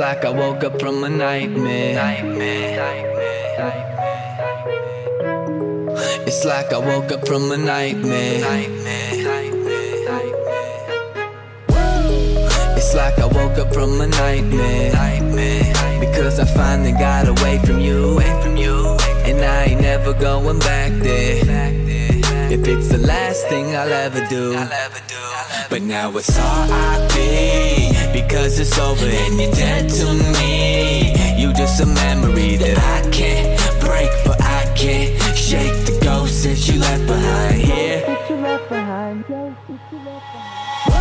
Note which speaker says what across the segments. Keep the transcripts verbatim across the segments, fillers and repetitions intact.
Speaker 1: like I woke up from a nightmare. It's like I woke up from a nightmare. It's like I woke up from a nightmare. Because I finally got away from you, and I ain't never going back there. If it's the last thing I'll ever do. But now it's R I P, because it's over and you're dead to me. You just a memory that I can't break, but I can't shake the ghost that you left behind here. That you left behind, ghost that you left behind.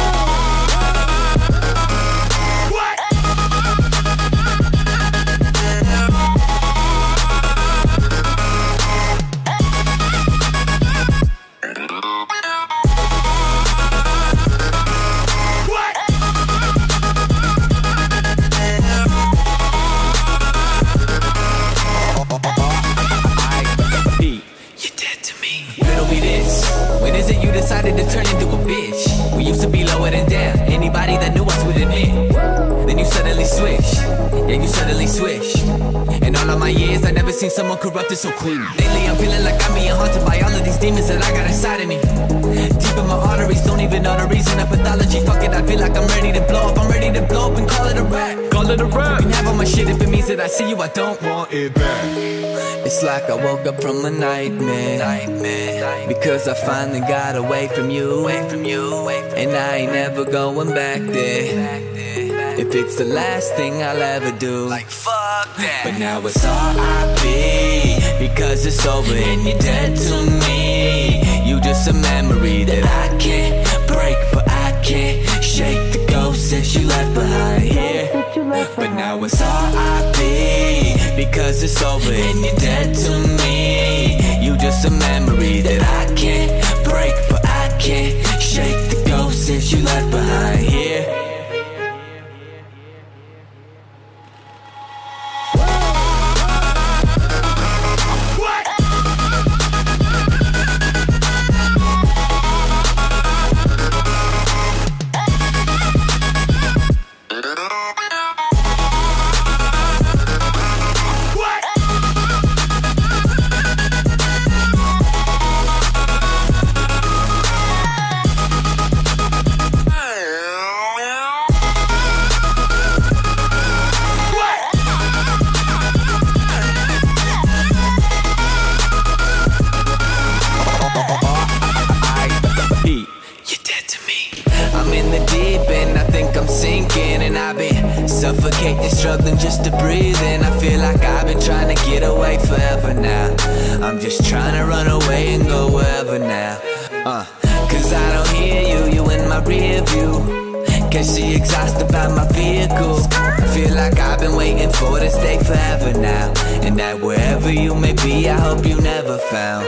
Speaker 1: Decided to turn into a bitch. We used to be lower than down. Anybody that knew us would admit. Then you suddenly switch. Yeah, you suddenly switch. In all of my years, I never seen someone corrupted so quick. Lately, I'm feeling like I'm being haunted by all of these demons that I got inside of me. Deep in my arteries, don't even know the reason of pathology. Fuck it, I feel like I'm ready to blow up. I'm ready to blow up and call it a rap. Call it a rap. You can have all my shit if it means that I see you. I don't want it back. It's like I woke up from a nightmare. Nightmare. Because I finally got away from you, away from you, and I ain't never going back there. If it's the last thing I'll ever do, like fuck that. But now it's R I P, because it's over and you're dead to me. You just a memory that I can't break, but I can't shake the ghost that you left behind here. But now it's R I P, because it's over and you're dead to me. You just a memory that I can't break, but I can't shake the ghost that you left behind here. Suffocating, struggling just to breathe, and I feel like I've been trying to get away forever now. I'm just trying to run away and go wherever now. uh, Cause I don't hear you, you in my rear view. Can't see exhausted by my vehicle. I feel like I've been waiting for this day forever now, and that wherever you may be, I hope you never found.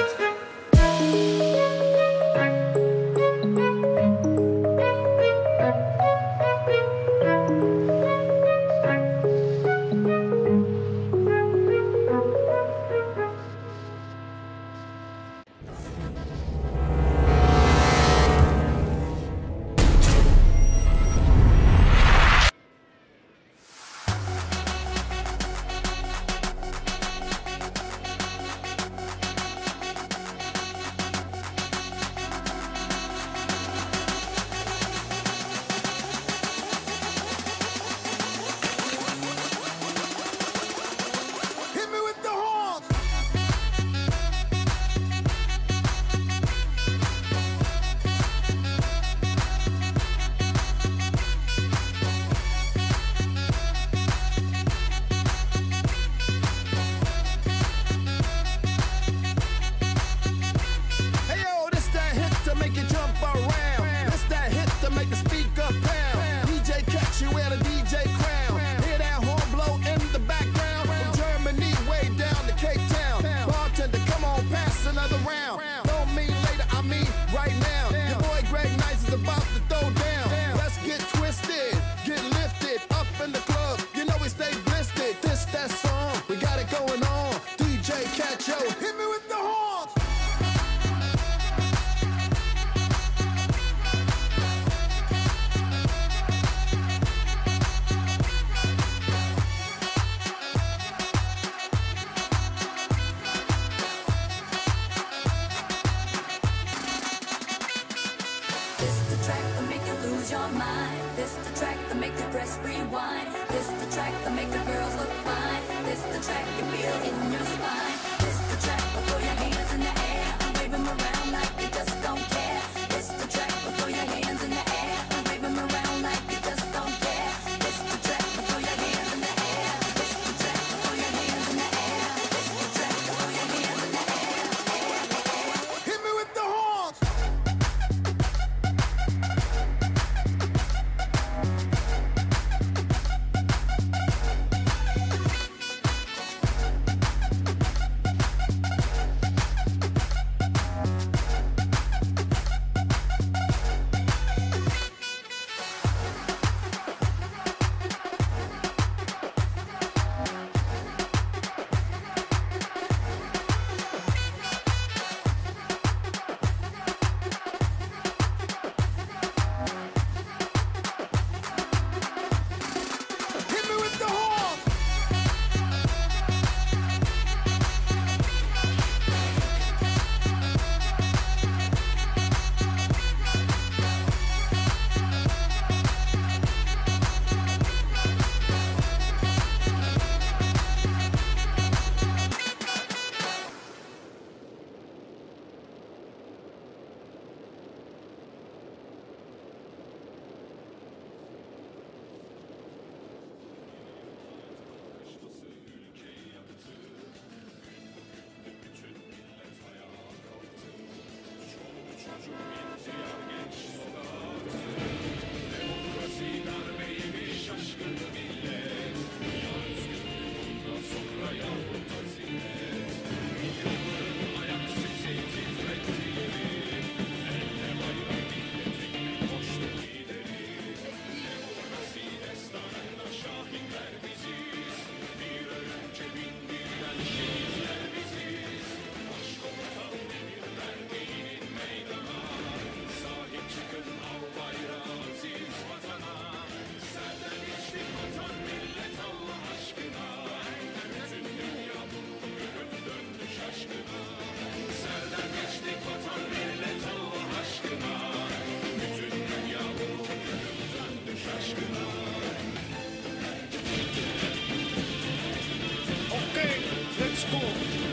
Speaker 2: Let's go.